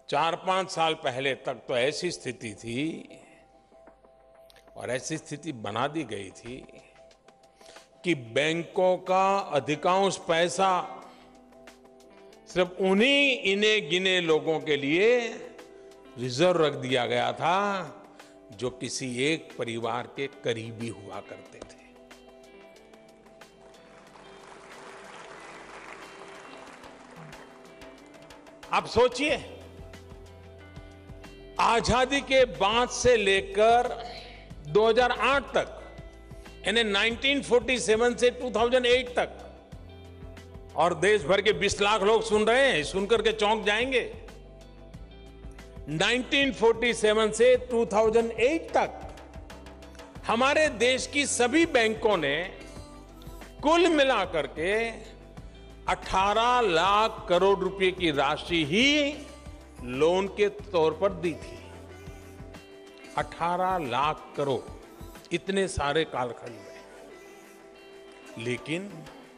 4-5 साल पहले तक तो ऐसी स्थिति थी और ऐसी स्थिति बना दी गई थी कि बैंकों का अधिकांश पैसा सिर्फ उन्हीं इन्हें गिने लोगों के लिए रिजर्व रख दिया गया था जो किसी एक परिवार के करीबी हुआ करते थे। आप सोचिए, आजादी के बाद से लेकर 2008 तक, यानी 1947 से 2008 तक, और देश भर के 20 लाख लोग सुन रहे हैं, सुनकर के चौंक जाएंगे। 1947 से 2008 तक हमारे देश की सभी बैंकों ने कुल मिलाकर के 18 लाख करोड़ रुपए की राशि ही लोन के तौर पर दी थी। 18 लाख करोड़, इतने सारे कालखंड में। लेकिन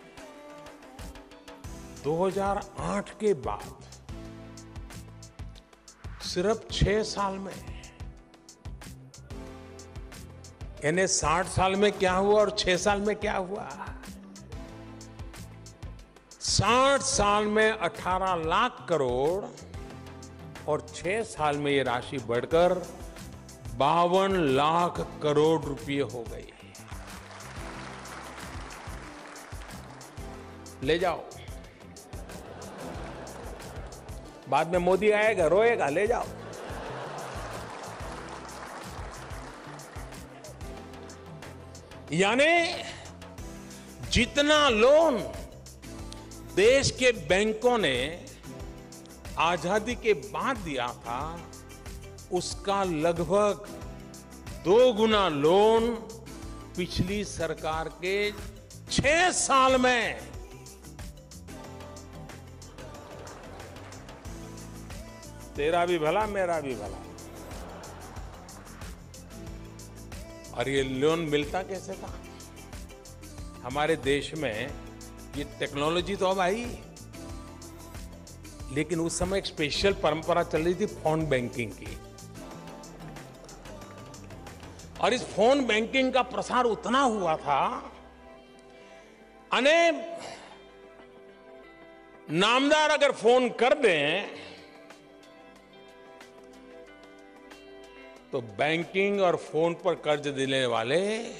2008 के बाद सिर्फ 6 साल में, यानी 60 साल में क्या हुआ और 6 साल में क्या हुआ? 60 साल में 18 लाख करोड़ और 6 साल में ये राशि बढ़कर 52 लाख करोड़ रुपए हो गई। ले जाओ, बाद में मोदी आएगा, रोएगा, ले जाओ। यानी जितना लोन देश के बैंकों ने आजादी के बाद दिया था, उसका लगभग 2 गुना लोन पिछली सरकार के 6 साल में। तेरा भी भला, मेरा भी भला। और ये लोन मिलता कैसे था? हमारे देश में ये टेक्नोलॉजी तो अब आई, लेकिन उस समय एक स्पेशल परंपरा चल रही थी फोन बैंकिंग की। और इस फोन बैंकिंग का प्रसार उतना हुआ था, नामदार अगर फोन कर दें तो बैंकिंग और फोन पर कर्ज देने वाले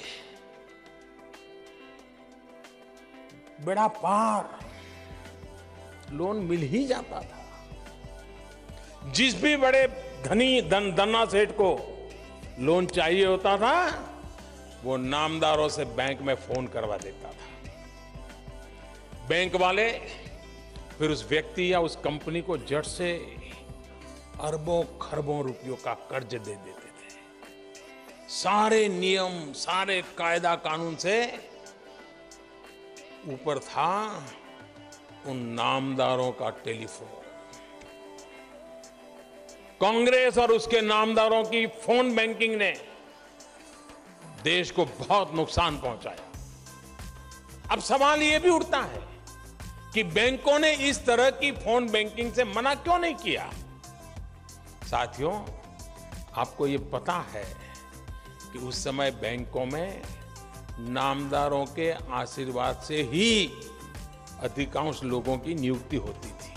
बेड़ा पार लोन मिल ही जाता था। जिस भी बड़े धनी धन्ना सेठ को लोन चाहिए होता था, वो नामदारों से बैंक में फोन करवा देता था। बैंक वाले फिर उस व्यक्ति या उस कंपनी को झट से अरबों खरबों रुपयों का कर्ज दे देते थे। सारे नियम, सारे कायदा कानून से ऊपर था उन नामदारों का टेलीफोन। कांग्रेस और उसके नामदारों की फोन बैंकिंग ने देश को बहुत नुकसान पहुंचाया। अब सवाल यह भी उठता है कि बैंकों ने इस तरह की फोन बैंकिंग से मना क्यों नहीं किया? साथियों, आपको ये पता है कि उस समय बैंकों में नामदारों के आशीर्वाद से ही अधिकांश लोगों की नियुक्ति होती थी।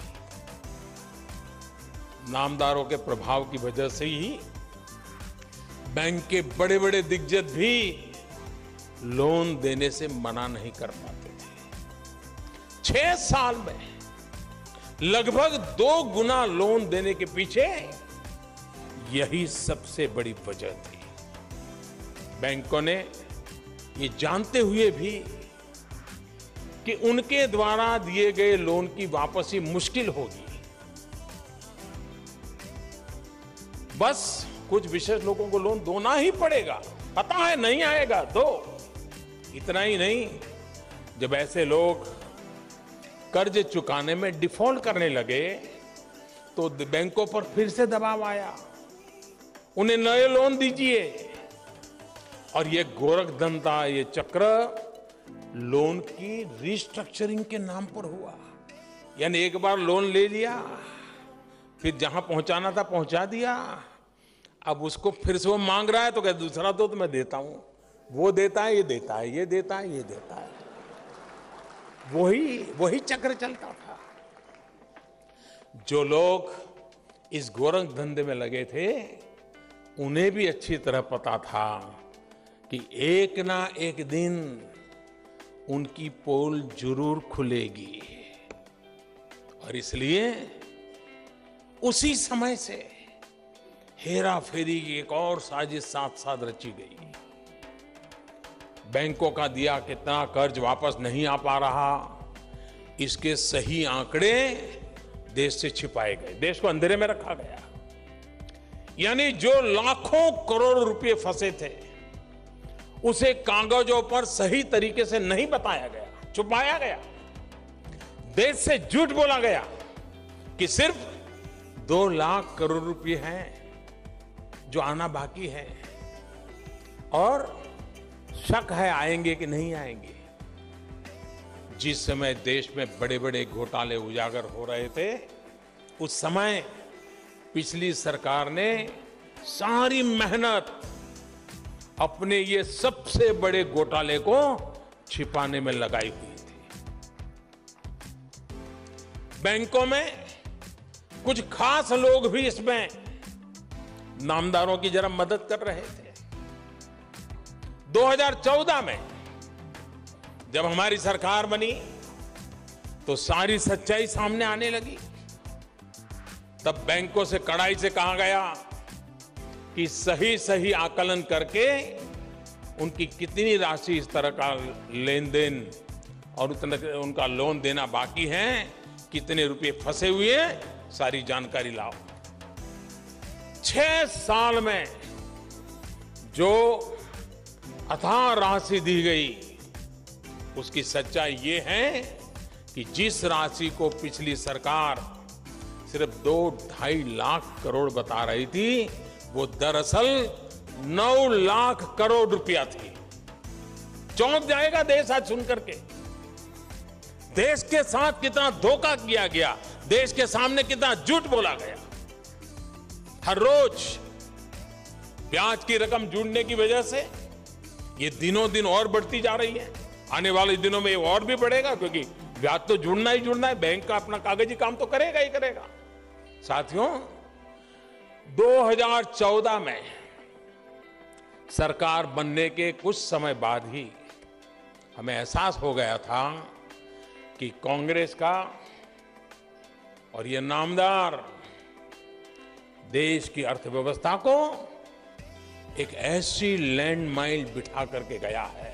नामदारों के प्रभाव की वजह से ही बैंक के बड़े बड़े दिग्गज भी लोन देने से मना नहीं कर पाते थे। 6 साल में लगभग 2 गुना लोन देने के पीछे यही सबसे बड़ी वजह थी। बैंकों ने ये जानते हुए भी कि उनके द्वारा दिए गए लोन की वापसी मुश्किल होगी, बस कुछ विशेष लोगों को लोन देना ही पड़ेगा, पता है नहीं आएगा तो। इतना ही नहीं, जब ऐसे लोग कर्ज चुकाने में डिफॉल्ट करने लगे तो बैंकों पर फिर से दबाव आया, उन्हें नए लोन दीजिए। और ये गोरखधंधा, ये चक्र लोन की रिस्ट्रक्चरिंग के नाम पर हुआ। यानी एक बार लोन ले लिया, फिर जहां पहुंचाना था पहुंचा दिया। अब उसको फिर से वो मांग रहा है तो कहते दूसरा तो मैं देता हूं। वो देता है, ये देता है, ये देता है, ये देता है। वही चक्र चलता था। जो लोग इस गोरख धंधे में लगे थे उन्हें भी अच्छी तरह पता था कि एक ना एक दिन उनकी पोल जरूर खुलेगी, और इसलिए उसी समय से हेरा फेरी की एक और साजिश साथ साथ रची गई। बैंकों का दिया कितना कर्ज वापस नहीं आ पा रहा, इसके सही आंकड़े देश से छिपाए गए, देश को अंधेरे में रखा गया। यानी जो लाखों करोड़ रुपए फंसे थे उसे कागजों पर सही तरीके से नहीं बताया गया, छुपाया गया। देश से झूठ बोला गया कि सिर्फ 2 लाख करोड़ रुपए हैं जो आना बाकी है, और शक है आएंगे कि नहीं आएंगे। जिस समय देश में बड़े बड़े घोटाले उजागर हो रहे थे उस समय पिछली सरकार ने सारी मेहनत अपने ये सबसे बड़े घोटाले को छिपाने में लगाई हुई थी। बैंकों में कुछ खास लोग भी इसमें नामदारों की जरा मदद कर रहे थे। 2014 में जब हमारी सरकार बनी तो सारी सच्चाई सामने आने लगी। तब बैंकों से कड़ाई से कहा गया कि सही सही आकलन करके उनकी कितनी राशि इस तरह का लेन देन और उतना उनका लोन देना बाकी है, कितने रुपए फंसे हुए हैं, सारी जानकारी लाओ। 6 साल में जो अथाह राशि दी गई उसकी सच्चाई ये है कि जिस राशि को पिछली सरकार सिर्फ 2-2.5 लाख करोड़ बता रही थी वो दरअसल 9 लाख करोड़ रुपया थी। चौंक जाएगा देश आज सुन करके। देश के साथ कितना धोखा किया गया, देश के सामने कितना झूठ बोला गया। हर रोज ब्याज की रकम जुड़ने की वजह से ये दिनों दिन और बढ़ती जा रही है। आने वाले दिनों में ये और भी बढ़ेगा, क्योंकि ब्याज तो जुड़ना ही जुड़ना है। बैंक का अपना कागजी काम तो करेगा ही करेगा। साथियों, 2014 में सरकार बनने के कुछ समय बाद ही हमें एहसास हो गया था कि कांग्रेस का और ये नामदार देश की अर्थव्यवस्था को एक ऐसी लैंडमाइन बिठा करके गया है।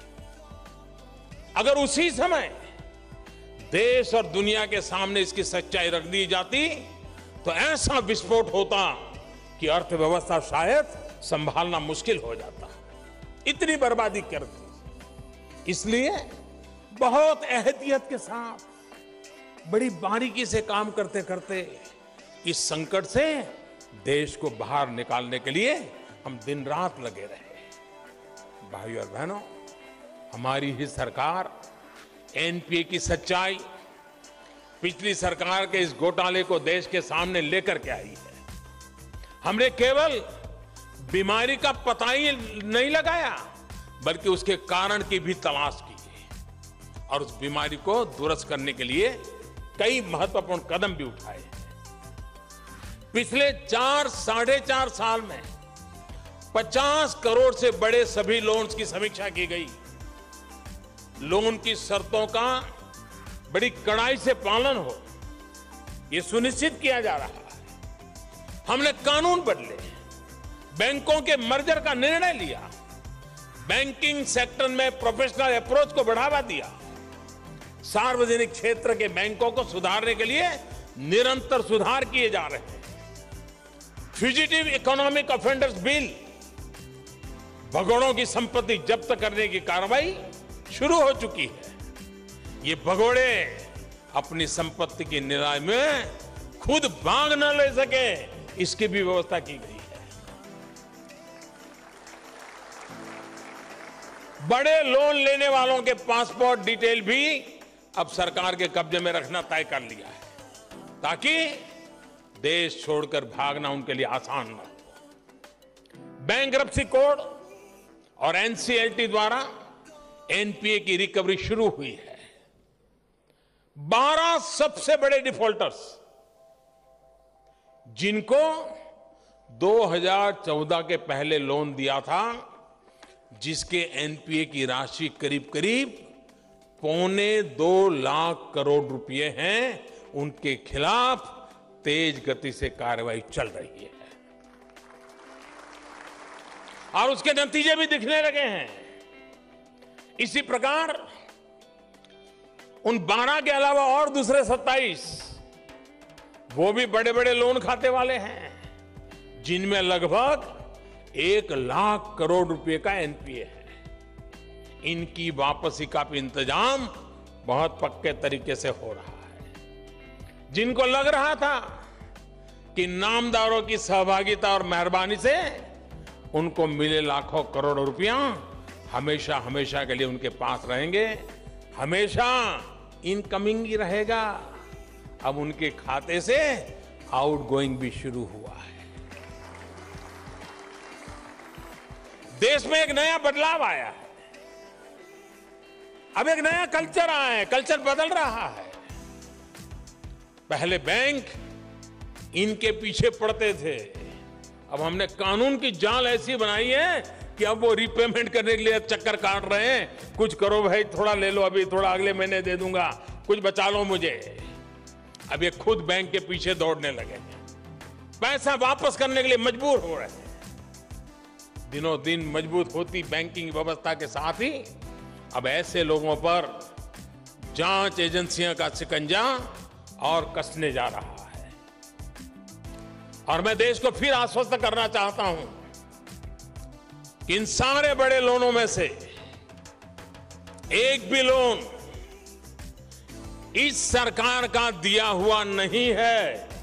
अगर उसी समय देश और दुनिया के सामने इसकी सच्चाई रख दी जाती तो ऐसा विस्फोट होता कि अर्थव्यवस्था शायद संभालना मुश्किल हो जाता। इतनी बर्बादी कर दी। इसलिए बहुत एहतियात के साथ, बड़ी बारीकी से काम करते करते इस संकट से देश को बाहर निकालने के लिए हम दिन रात लगे रहे। भाइयों और बहनों, हमारी ही सरकार एनपीए की सच्चाई, पिछली सरकार के इस घोटाले को देश के सामने लेकर के आई है। हमने केवल बीमारी का पता ही नहीं लगाया, बल्कि उसके कारण की भी तलाश की और उस बीमारी को दुरुस्त करने के लिए कई महत्वपूर्ण कदम भी उठाए। पिछले 4-4.5 साल में 50 करोड़ से बड़े सभी लोन्स की समीक्षा की गई। लोन की शर्तों का बड़ी कड़ाई से पालन हो, यह सुनिश्चित किया जा रहा है। हमने कानून बदले, बैंकों के मर्जर का निर्णय लिया, बैंकिंग सेक्टर में प्रोफेशनल अप्रोच को बढ़ावा दिया, सार्वजनिक क्षेत्र के बैंकों को सुधारने के लिए निरंतर सुधार किए जा रहे हैं। फ्यूजिटिव इकोनॉमिक ऑफेंडर्स बिल, भगोड़ों की संपत्ति जब्त करने की कार्रवाई शुरू हो चुकी है। ये भगोड़े अपनी संपत्ति की नीलामी में खुद भाग न ले सके, इसकी भी व्यवस्था की गई है। बड़े लोन लेने वालों के पासपोर्ट डिटेल भी अब सरकार के कब्जे में रखना तय कर लिया है, ताकि देश छोड़कर भागना उनके लिए आसान न हो। बैंक्रप्सी कोड और एनसीएलटी द्वारा एनपीए की रिकवरी शुरू हुई है। 12 सबसे बड़े डिफॉल्टर्स जिनको 2014 के पहले लोन दिया था, जिसके एनपीए की राशि करीब करीब 1.25 लाख करोड़ रुपए हैं, उनके खिलाफ तेज गति से कार्रवाई चल रही है और उसके नतीजे भी दिखने लगे हैं। इसी प्रकार उन 12 के अलावा और दूसरे 27 वो भी बड़े बड़े लोन खाते वाले हैं, जिनमें लगभग 1 लाख करोड़ रुपए का एनपीए है। इनकी वापसी का भी इंतजाम बहुत पक्के तरीके से हो रहा है। जिनको लग रहा था कि नामदारों की सहभागिता और मेहरबानी से उनको मिले लाखों करोड़ रुपया हमेशा हमेशा के लिए उनके पास रहेंगे, हमेशा इनकमिंग ही रहेगा, अब उनके खाते से आउटगोइंग भी शुरू हुआ है। देश में एक नया बदलाव आया है। अब एक नया कल्चर आया है, कल्चर बदल रहा है। पहले बैंक इनके पीछे पड़ते थे, अब हमने कानून की जाल ऐसी बनाई है कि अब वो रीपेमेंट करने के लिए चक्कर काट रहे हैं। कुछ करो भाई, थोड़ा ले लो, अभी थोड़ा अगले महीने दे दूंगा, कुछ बचा लो मुझे। अब ये खुद बैंक के पीछे दौड़ने लगे हैं, पैसा वापस करने के लिए मजबूर हो रहे हैं। दिनों दिन मजबूत होती बैंकिंग व्यवस्था के साथ ही अब ऐसे लोगों पर जांच एजेंसियों का शिकंजा और कसने जा रहा है। और मैं देश को फिर आश्वस्त करना चाहता हूं कि इन सारे बड़े लोनों में से एक भी लोन इस सरकार का दिया हुआ नहीं है।